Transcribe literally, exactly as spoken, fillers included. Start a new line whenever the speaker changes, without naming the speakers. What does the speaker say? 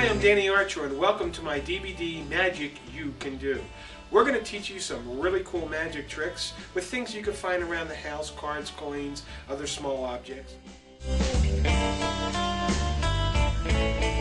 Hi, I'm Danny Archer and welcome to my D V D Magic You Can Do. We're going to teach you some really cool magic tricks with things you can find around the house, cards, coins, other small objects.